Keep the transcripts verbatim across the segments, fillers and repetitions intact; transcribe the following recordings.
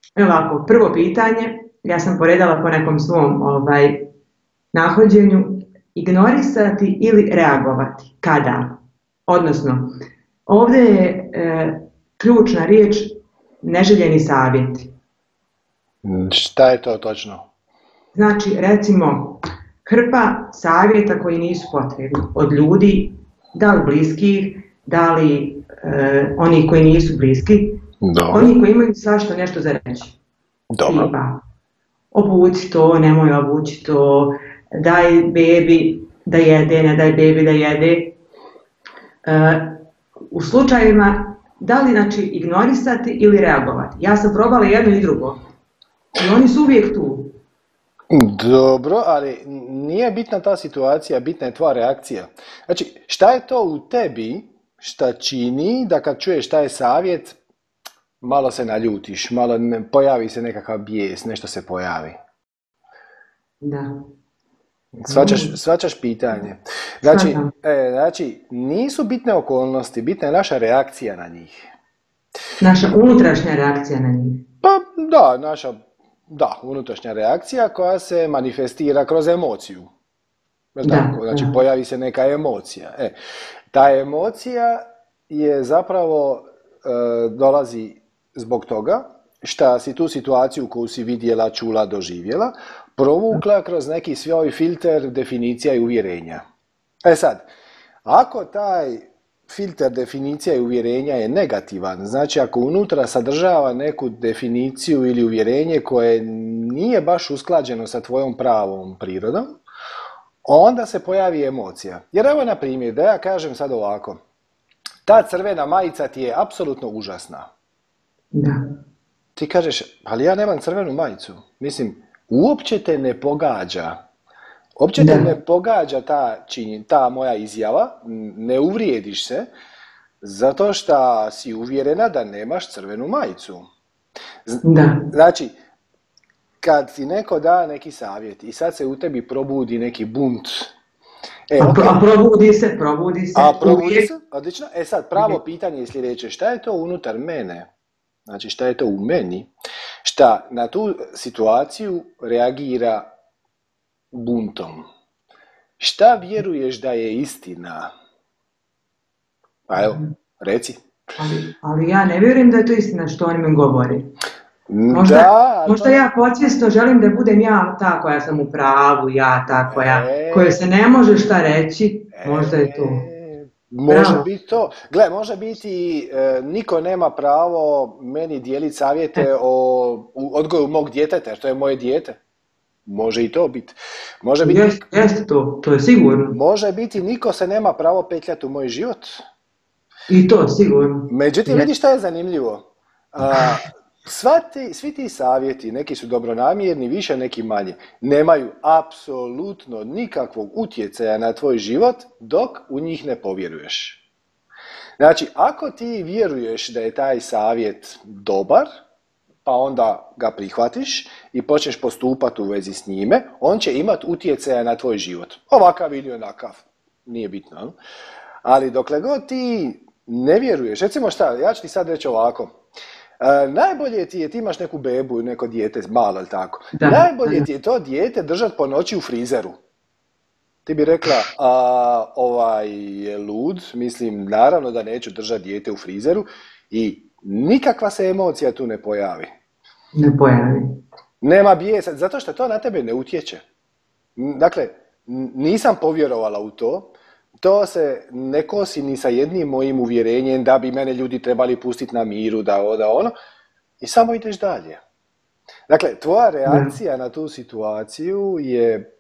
Evo ovako, prvo pitanje, ja sam poredala po nekom svom ovaj, nahođenju, ignorisati ili reagovati. Kada? Odnosno, ovdje je e, ključna riječ neželjeni savjeti. Šta je to točno? Znači, recimo, hrpa savjeta koji nisu potrebni od ljudi, da li bliskih, da li e, oni koji nisu bliski, Dobro. oni koji imaju svašta nešto za reći. Dobro. Tipa, obuci to, nemoj obući to, daj bebi da jede, ne daj bebi da jede. E, u slučajevima, da li znači ignorisati ili reagovati? Ja sam probala jedno i drugo. I oni su uvijek tu. Dobro, ali nije bitna ta situacija, bitna je tvoja reakcija. Znači, šta je to u tebi šta čini da kad čuješ šta je savjet, malo se naljutiš, malo ne, pojavi se nekakav bijes, nešto se pojavi. Da. Svačaš, svačaš pitanje. Znači, e, znači, nisu bitne okolnosti, bitna je naša reakcija na njih. Naša unutrašnja reakcija na njih. Pa da, naša da, unutrašnja reakcija koja se manifestira kroz emociju. Da, znači, da. Pojavi se neka emocija. E, ta emocija je zapravo e, dolazi zbog toga što si tu situaciju koju si vidjela, čula, doživjela, provukla kroz neki svoj filter definicija i uvjerenja. E sad, ako taj filter definicija i uvjerenja je negativan, znači ako unutra sadržava neku definiciju ili uvjerenje koje nije baš usklađeno sa tvojom pravom prirodom, onda se pojavi emocija. Jer evo na primjer, da ja kažem sad ovako, ta crvena majica ti je apsolutno užasna. Da. Ti kažeš, ali ja nemam crvenu majicu. Mislim, uopće te ne pogađa. Uopće te ne pogađa ta, činjen, ta moja izjava, ne uvrijediš se, zato što si uvjerena da nemaš crvenu majicu. Da. Znači, kad ti neko da neki savjet i sad se u tebi probudi neki bunt. E, a, okay. a probudi se, probudi se. A probudi se, odlično. E sad, pravo pitanje je sljedeće, šta je to unutar mene? Znači, šta je to u meni? Šta na tu situaciju reagira buntom? Šta vjeruješ da je istina? Pa evo, reci. Ali, ali ja ne vjerujem da je to istina što oni mi govori. Možda, da, možda to... ja podsvjesno želim da budem ja ta koja sam u pravu, ja ta koja, e... koja se ne može šta reći, e... možda je to. Može Bravo. biti to. Gle, može biti e, niko nema pravo meni dijeliti savjete e. o odgoju mog djeteta, jer to je moje dijete. Može i to biti. Može biti... Jeste, jest to, to je sigurno. Može biti niko se nema pravo petljati u moj život. I to sigurno. Međutim, vidi šta je zanimljivo. A, Ti, svi ti savjeti, neki su dobronamjerni, više neki manje, nemaju apsolutno nikakvog utjecaja na tvoj život dok u njih ne povjeruješ. Znači, ako ti vjeruješ da je taj savjet dobar, pa onda ga prihvatiš i počneš postupati u vezi s njime, on će imati utjecaja na tvoj život. Ovakav ili onakav, nije bitno. Ali dokle god ti ne vjeruješ, recimo šta, ja ću ti sad reći ovako, Uh, najbolje ti je, ti imaš neku bebu, neko dijete, malo ili tako. Da, najbolje da. ti je to dijete držati po noći u frizeru. Ti bi rekla, a, ovaj je lud, mislim, naravno da neću držati dijete u frizeru i nikakva se emocija tu ne pojavi. Ne pojavi. Nema bijesa, zato što to na tebe ne utječe. Dakle, nisam povjerovala u to. To se ne kosi ni sa jednim mojim uvjerenjem da bi mene ljudi trebali pustiti na miru, da ovo, da ono. I samo ideš dalje. Dakle, tvoja reakcija na tu situaciju je...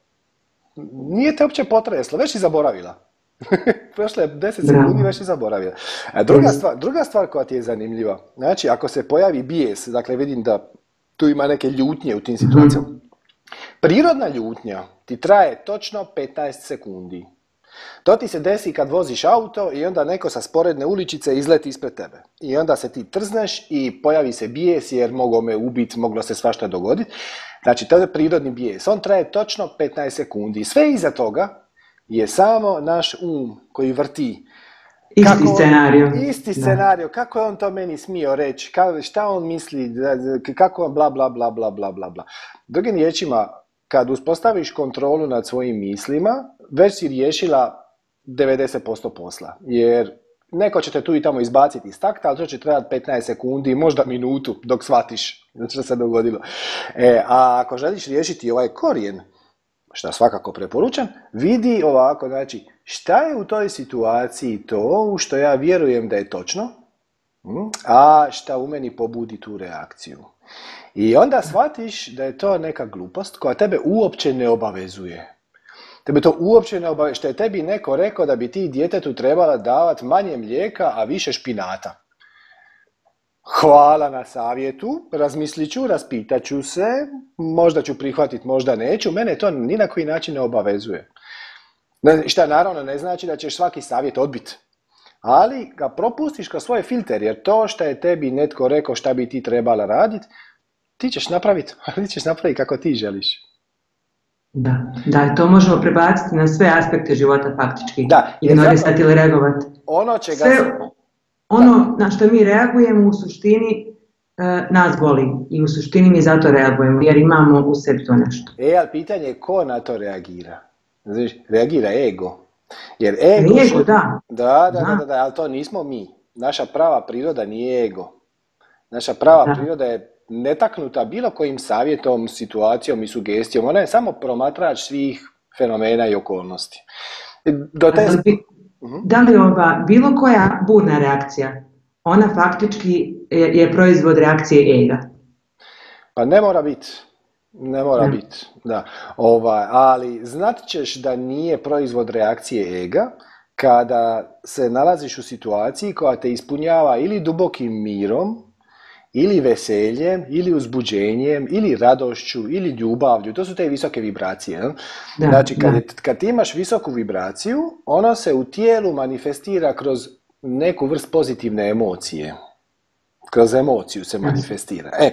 Nije te uopće potresla, već si zaboravila. Prošle deset sekundi, već si zaboravila. A druga stvar, druga stvar koja ti je zanimljiva, znači ako se pojavi bijes, dakle vidim da tu ima neke ljutnje u tim situacijama. Prirodna ljutnja ti traje točno petnaest sekundi. To ti se desi kad voziš auto i onda neko sa sporedne uličice izleti ispred tebe. I onda se ti trzneš i pojavi se bijes jer moglo me ubiti, moglo se svašta dogoditi. Znači, to je prirodni bijes. On traje točno petnaest sekundi. Sve iza toga je samo naš um koji vrti Isti kako, scenarij. Isti scenarij, kako je on to meni smio reći, ka, šta on misli, kako bla bla bla bla bla bla bla. Drugim riječima, kad uspostaviš kontrolu nad svojim mislima, već si riješila devedeset posto posla, jer neko će te tu i tamo izbaciti iz takta, ali to će trebati petnaest sekundi, možda minutu dok shvatiš što se dogodilo. E, a ako želiš riješiti ovaj korijen, što svakako preporučam, vidi ovako, znači, šta je u toj situaciji to u što ja vjerujem da je točno, a šta u meni pobudi tu reakciju. I onda shvatiš da je to neka glupost koja tebe uopće ne obavezuje. Tebe to uopće ne obavezuje, što je tebi neko rekao da bi ti djetetu trebala davati manje mlijeka, a više špinata. Hvala na savjetu, razmislit ću, raspitat ću se, možda ću prihvatiti, možda neću, mene to ni na koji način ne obavezuje. Šta naravno ne znači da ćeš svaki savjet odbiti, ali ga propustiš kao svoj filter, jer to što je tebi netko rekao šta bi ti trebala raditi, ti ćeš napraviti, ali ti ćeš napraviti kako ti želiš. Da, da, to možemo prebaciti na sve aspekte života faktički, da, ignorisati ili reagovati. Ono čega sve, se... ono na što mi reagujemo u suštini e, nas boli i u suštini mi zato reagujemo jer imamo u sebi to nešto. E, ali pitanje je ko na to reagira? Znači, reagira ego. Jer ego... Ego, što... da. Da, da, da, da, da, ali to nismo mi. Naša prava priroda nije ego. Naša prava da. priroda je netaknuta bilo kojim savjetom, situacijom i sugestijom. Ona je samo promatrač svih fenomena i okolnosti. Do te... Da li ova bilo koja burna reakcija, ona faktički je, je proizvod reakcije ega? Pa ne mora biti. Ne mora ne. biti, da. Ovaj, ali znat ćeš da nije proizvod reakcije ega kada se nalaziš u situaciji koja te ispunjava ili dubokim mirom, ili veseljem, ili uzbuđenjem, ili radošću, ili ljubavlju. To su te visoke vibracije. Ne? Da, znači, kad, je, kad ti imaš visoku vibraciju, ono se u tijelu manifestira kroz neku vrst pozitivne emocije. Kroz emociju se manifestira. E,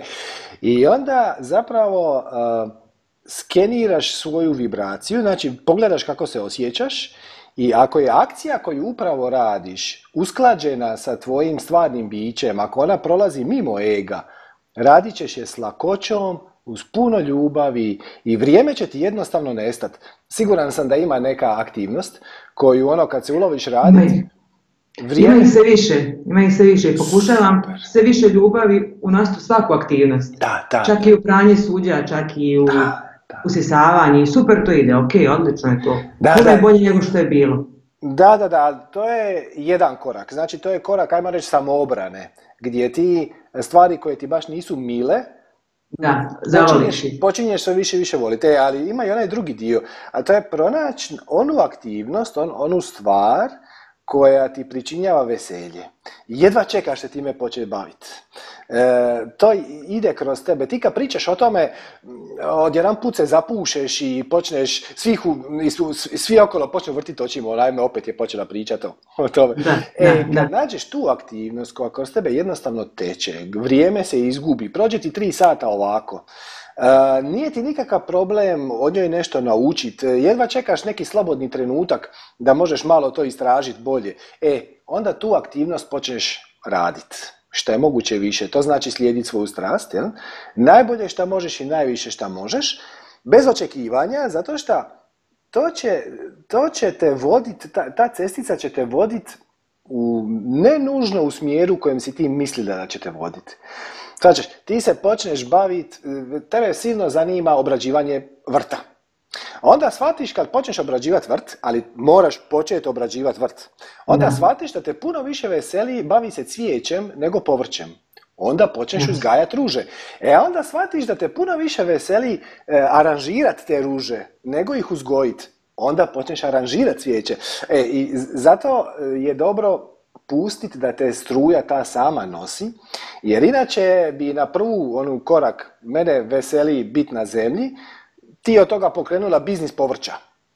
i onda zapravo uh, skeniraš svoju vibraciju, znači pogledaš kako se osjećaš i ako je akcija koju upravo radiš usklađena sa tvojim stvarnim bićem, ako ona prolazi mimo ega, radit ćeš je s lakoćom, uz puno ljubavi i vrijeme će ti jednostavno nestati. Siguran sam da ima neka aktivnost koju ono kad se uloviš raditi, vrijeme... Ima ih sve više, ima ih sve više i pokušavam Super. sve više ljubavi unositi u svaku aktivnost. Da, da. Čak i u pranje suđa, čak i u da, da. usisavanje. Super to ide, ok, odlično je to. To je bolje nego što je bilo. Da, da, da, to je jedan korak. Znači to je korak, ajmo reći, samoobrane, gdje ti stvari koje ti baš nisu mile, da, počinješ, počinješ sve više i više voliti. E, ali ima i onaj drugi dio, a to je pronaći onu aktivnost, on, onu stvar koja ti pričinjava veselje. Jedva čekaš se time početi baviti. E, to ide kroz tebe. Ti kad pričaš o tome, odjedan put se zapušeš i počneš, svih, svi okolo počnu vrtiti očima, onajme opet je počela pričati o tome. Da, e, da, kad da. nađeš tu aktivnost koja kroz tebe jednostavno teče, vrijeme se izgubi, prođe ti tri sata ovako, Uh, nije ti nikakav problem od njoj nešto naučiti, jedva čekaš neki slobodni trenutak da možeš malo to istražiti bolje, e, onda tu aktivnost počneš raditi, što je moguće više, to znači slijediti svoju strast, jel? Najbolje što možeš i najviše što možeš, bez očekivanja, zato što to će, to će te voditi, ta, ta cestica će te voditi u, ne nužno u smjeru u kojem si ti mislila da će te voditi. Znači, ti se počneš baviti, tebe silno zanima obrađivanje vrta. Onda shvatiš kad počneš obrađivati vrt, ali moraš početi obrađivati vrt, onda da. shvatiš da te puno više veseli bavi se cvijećem nego povrćem. Onda počneš uzgajati ruže. E onda shvatiš da te puno više veseli e, aranžirati te ruže nego ih uzgojiti. Onda počneš aranžirati cvijeće. E, i zato je dobro pustiti da te struja ta sama nosi, jer inače bi na prvu onu korak mene veseli bit na zemlji, ti od toga pokrenula biznis povrća.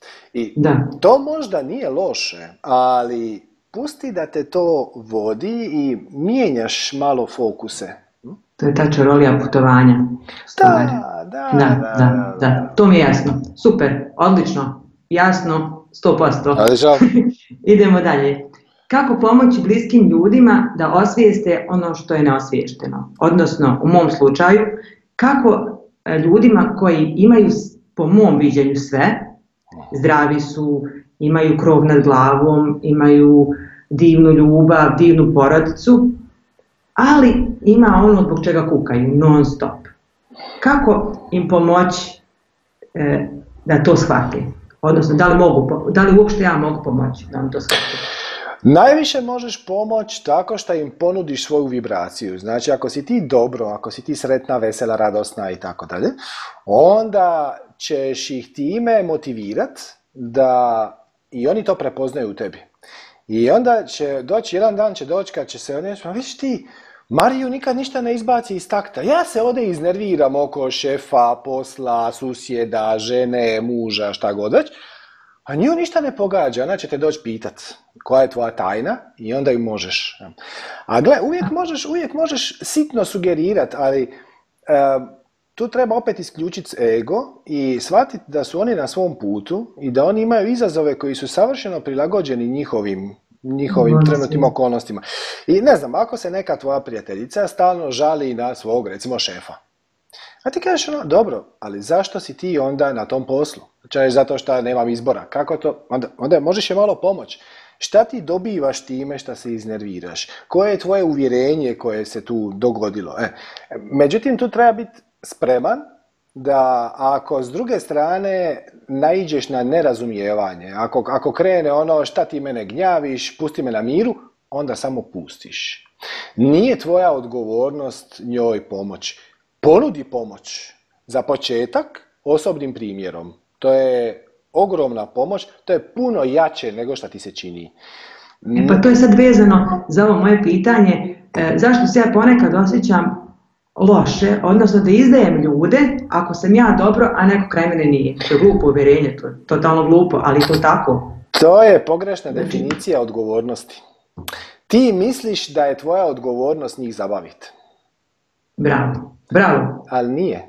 I da. To možda nije loše, ali pusti da te to vodi i mijenjaš malo fokuse. To je ta čarolija putovanja. Da, da, da, da, da, da. To mi je jasno. Super, odlično, jasno, sto posto. Idemo dalje. kako pomoći bliskim ljudima da osvijeste ono što je neosviješteno. Odnosno, u mom slučaju, kako ljudima koji imaju, po mom viđenju, sve, zdravi su, imaju krov nad glavom, imaju divnu ljubav, divnu porodicu, ali ima ono zbog čega kukaju, non stop. Kako im pomoći e, da to shvate? Odnosno, da li, mogu, da li uopšte ja mogu pomoći da on to shvate? Najviše možeš pomoći tako što im ponudiš svoju vibraciju. Znači, ako si ti dobro, ako si ti sretna, vesela, radosna i tako dalje, onda ćeš ih time motivirati da i oni to prepoznaju u tebi. I onda će doći, jedan dan će doći kad će se oni reći, vidiš ti, Mariju nikad ništa ne izbaci iz takta. Ja se ovdje iznerviram oko šefa, posla, susjeda, žene, muža, šta god već, a nju ništa ne pogađa. Ona će te doći pitat koja je tvoja tajna i onda ju možeš. A gle, uvijek možeš, uvijek možeš sitno sugerirati, ali uh, tu treba opet isključiti ego i shvatiti da su oni na svom putu i da oni imaju izazove koji su savršeno prilagođeni njihovim, njihovim mm, trenutnim okolnostima. I ne znam, ako se neka tvoja prijateljica stalno žali na svog, recimo, šefa, a ti kažeš ono, dobro, ali zašto si ti onda na tom poslu? Znači, zato što nemam izbora. Kako to? Onda, onda možeš je malo pomoći. Šta ti dobivaš time što se iznerviraš? Koje je tvoje uvjerenje koje se tu dogodilo? E, međutim, tu treba biti spreman da ako s druge strane naiđeš na nerazumijevanje, ako, ako krene ono šta ti mene gnjaviš, pusti me na miru, onda samo pustiš. Nije tvoja odgovornost njoj pomoć. Ponudi pomoć. Za početak osobnim primjerom. To je ogromna pomoć, to je puno jače nego što ti se čini. E pa to je sad vezano za ovo moje pitanje, e, zašto se ja ponekad osjećam loše, odnosno da izdajem ljude ako sam ja dobro, a neko kraj mene nije. To je glupo uvjerenje, to je totalno glupo, ali to tako. To je pogrešna definicija odgovornosti. Ti misliš da je tvoja odgovornost njih zabaviti. Bravo, bravo. Ali nije.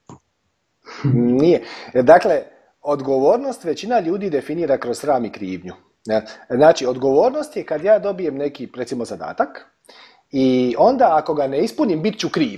Nije. Dakle, odgovornost većina ljudi definira kroz sram i krivnju. Znači, odgovornost je kad ja dobijem neki, recimo, zadatak i onda ako ga ne ispunim, bit ću kriv.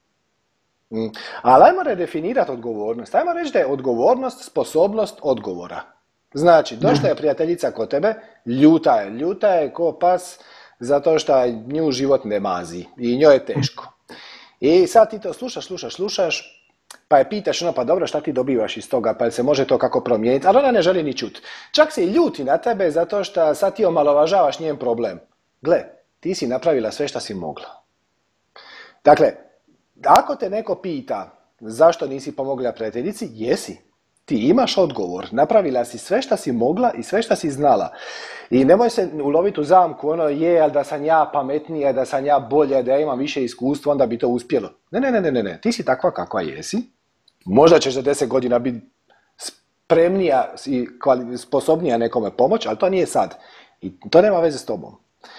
Ali ajmo redefinirati odgovornost. Ajmo reći da je odgovornost sposobnost odgovora. Znači, došla je prijateljica kod tebe, ljuta je. Ljuta je ko pas zato što nju život ne mazi i njoj je teško. I sad ti to slušaš, slušaš, slušaš, pa je pitaš ono, pa dobro, šta ti dobivaš iz toga, pa se može to kako promijeniti, ali ona ne želi ni čut. Čak se i ljuti na tebe zato što sad ti omalovažavaš njen problem. Gle, ti si napravila sve što si mogla. Dakle, ako te neko pita zašto nisi pomogla prijateljici, jesi. Ti imaš odgovor, napravila si sve što si mogla i sve što si znala. I nemoj se uloviti u zamku, ono je, ali da sam ja pametnija, da sam ja bolja, da ja imam više iskustva, onda bi to uspjelo. Ne, ne, ne, ne, ne, ti si takva kakva jesi. Možda ćeš za deset godina biti spremnija i sposobnija nekome pomoć, ali to nije sad. I to nema veze s tobom.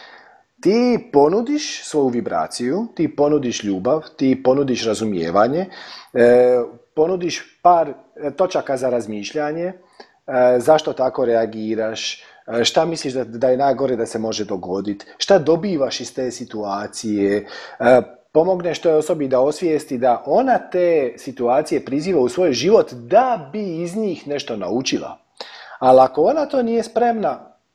Ti ponudiš svoju vibraciju, ti ponudiš ljubav, ti ponudiš razumijevanje, e, ponudiš par točaka za razmišljanje, e, zašto tako reagiraš, e, šta misliš da, da je najgore da se može dogoditi, šta dobivaš iz te situacije, e, pomogneš toj osobi da osvijesti da ona te situacije priziva u svoj život da bi iz njih nešto naučila. Ali ako ona to nije spremna,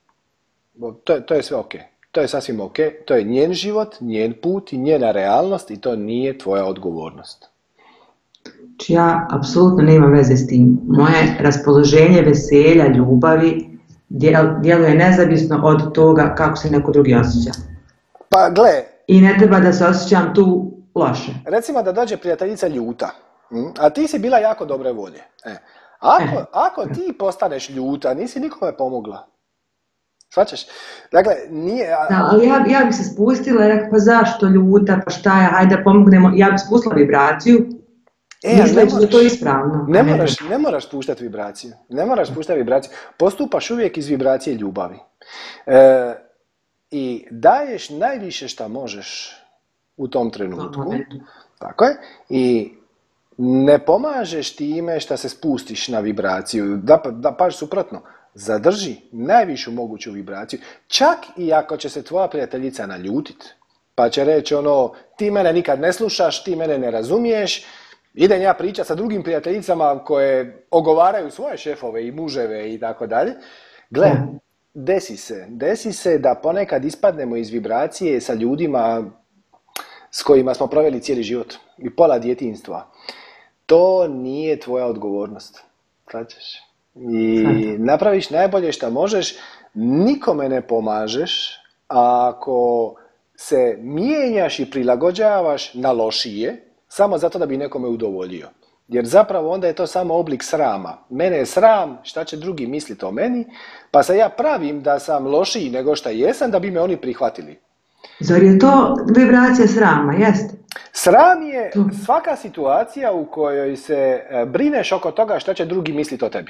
to, to je sve ok. To je sasvim ok, to je njen život, njen put i njena realnost i to nije tvoja odgovornost. Znači ja apsolutno nemam veze s tim. Moje raspoloženje, veselja, ljubavi djeluje nezavisno od toga kako se neko drugi osjeća. Pa gle. I ne treba da se osjećam tu loše. Recimo da dođe prijateljica ljuta, a ti si bila jako dobre volje. E. Ako, e. ako ti postaneš ljuta, nisi nikome pomogla. Svačaš? Dakle, nije... Da, ali ja, ja bih se spustila i rekla, pa zašto ljuta, pa šta je, hajde pomognemo. Ja bih spustila vibraciju, e, mislim da je to ispravno. Ne moraš, ne moraš spuštati vibraciju. Ne moraš spuštati vibraciju. Postupaš uvijek iz vibracije ljubavi. E, I daješ najviše šta možeš u tom trenutku. Tako je. I ne pomažeš time šta se spustiš na vibraciju. Da, da paš suprotno. zadrži najvišu moguću vibraciju. Čak i ako će se tvoja prijateljica naljutit, pa će reći ono, ti mene nikad ne slušaš, ti mene ne razumiješ, idem ja pričati sa drugim prijateljicama koje ogovaraju svoje šefove i muževe i tako dalje. Gle, desi se, desi se da ponekad ispadnemo iz vibracije sa ljudima s kojima smo proveli cijeli život i pola djetinjstva. To nije tvoja odgovornost. Značiš? I napraviš najbolje što možeš, nikome ne pomažeš ako se mijenjaš i prilagođavaš na lošije, samo zato da bi nekome udovoljio. Jer zapravo onda je to samo oblik srama. Mene je sram šta će drugi misliti o meni, pa se ja pravim da sam lošiji nego što jesam da bi me oni prihvatili. Zar je to vibracija srama, jeste? Sram je svaka situacija u kojoj se brineš oko toga šta će drugi misliti o tebi.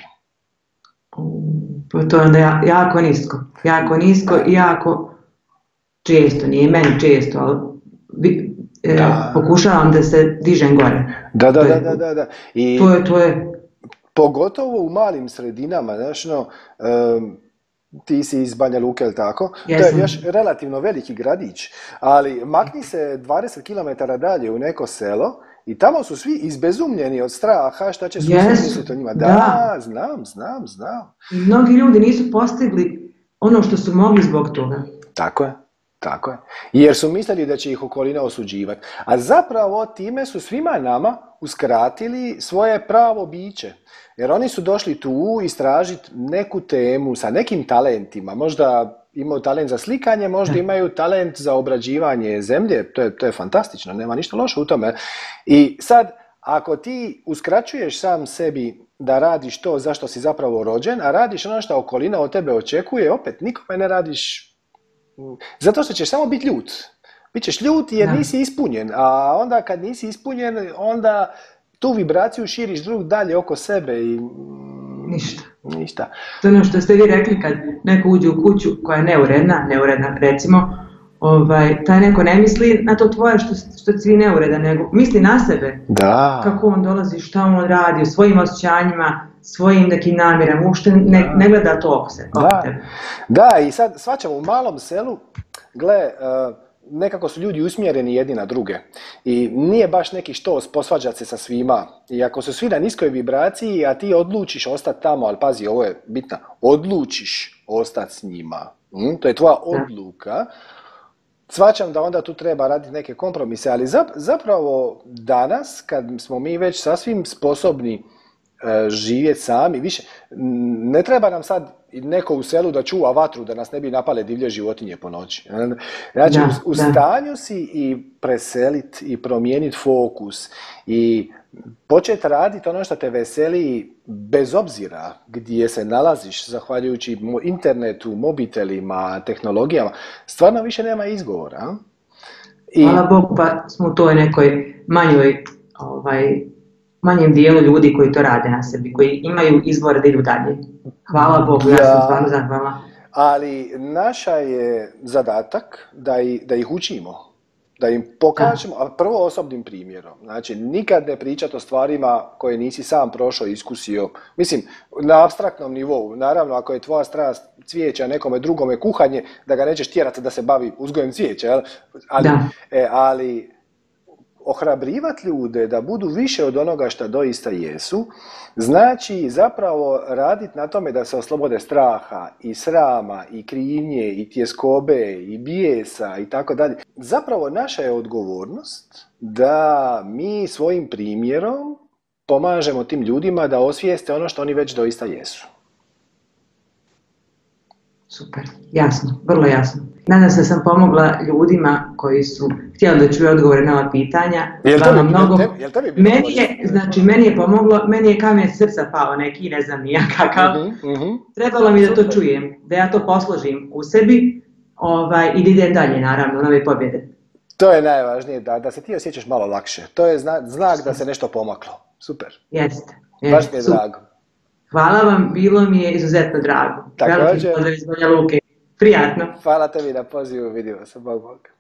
To je onda jako nisko. Jako nisko i jako često, nije meni često, ali e, pokušavam da se dižem gore. Da, da, da, da, da, da. I to je, to je... Pogotovo u malim sredinama, znaš, no, um, ti si iz Banja Luke, ili tako? Jesam. To je još relativno veliki gradić, ali makni se dvadeset kilometara dalje u neko selo i tamo su svi izbezumljeni od straha šta će susjedi misliti o njima. Da, da, znam, znam, znam. I mnogi ljudi nisu postigli ono što su mogli zbog toga. Tako je. Tako je. Jer su mislili da će ih okolina osuđivati. A zapravo time su svima nama uskratili svoje pravo biće. Jer oni su došli tu istražiti neku temu sa nekim talentima. Možda imaju talent za slikanje, možda imaju talent za obrađivanje zemlje. To je, to je fantastično, nema ništa loše u tome. I sad, ako ti uskraćuješ sam sebi da radiš to zašto si zapravo rođen, a radiš ono što okolina od tebe očekuje, opet nikome ne radiš zato što ćeš samo biti ljut. Bićeš ljut jer nisi ispunjen, a onda kad nisi ispunjen, onda tu vibraciju širiš drug dalje oko sebe i... Ništa. Ništa. To je ono što ste vi rekli kad neko uđe u kuću koja je neuredna, neuredna recimo, ovaj, taj neko ne misli na to tvoje što, što si neuredan, nego misli na sebe. Da. Kako on dolazi, šta on radi, o svojim osjećanjima, svojim nekim namjerama, uopšte ne, ne gleda to oko sebe. Da. Da, i sad svačamo u malom selu, gle, uh, nekako su ljudi usmjereni jedni na druge i nije baš neki štos posvađati se sa svima. I ako su svi na niskoj vibraciji, a ti odlučiš ostati tamo, ali pazi, ovo je bitno, odlučiš ostati s njima, hm? To je tvoja odluka, shvaćam da onda tu treba raditi neke kompromise, ali zapravo danas, kad smo mi već sasvim sposobni živjeti sami, više, ne treba nam sad neko u selu da čuva vatru da nas ne bi napale divlje životinje po noći. Znači, da, u, u stanju si i preseliti i promijeniti fokus i početi raditi ono što te veseli bez obzira gdje se nalaziš, zahvaljujući internetu, mobitelima, tehnologijama, stvarno više nema izgovora. I... Hvala Bogu, pa smo u toj nekoj manjoj ovaj, manjem dijelu ljudi koji to rade na sebi, koji imaju izbor da idu dalje. Hvala Bogu, ja sam stvarno zahvalna. Ali naša je zadatak da, i, da ih učimo, da im pokažemo, a prvo osobnim primjerom. Znači, nikad ne pričati o stvarima koje nisi sam prošao i iskusio. Mislim, na apstraktnom nivou, naravno, ako je tvoja strast cvijeća, nekome drugome kuhanje, da ga nećeš tjerati da se bavi uzgojem cvijeća, jel? Ali, e, ali ohrabrivati ljude da budu više od onoga što doista jesu, znači zapravo raditi na tome da se oslobode straha i srama i krivnje i tjeskobe i bijesa i tako dalje. Zapravo naša je odgovornost da mi svojim primjerom pomažemo tim ljudima da osvijeste ono što oni već doista jesu. Super, jasno, vrlo jasno. Nadam se da sam pomogla ljudima koji su htjeli da čuju odgovore na ova pitanja. Jel tebi, mnogo... jel tebi, jel tebi meni je, znači, meni je pomoglo, meni je kamen srca pao neki, ne znam nija kakav. Uh-huh, uh-huh. Trebalo mi da to čujem, da ja to posložim u sebi ovaj, i da idem dalje, naravno, nove pobjede. To je najvažnije, da, da se ti osjećaš malo lakše. To je znak, znak da se nešto pomaklo. Super. Jeste. Baš mi je drago. Hvala vam, bilo mi je izuzetno drago. Također. Veliki pozdrav iz Banja Luke. Prijatno. Hvala tebi na pozivu, vidimo se, Bog Bog.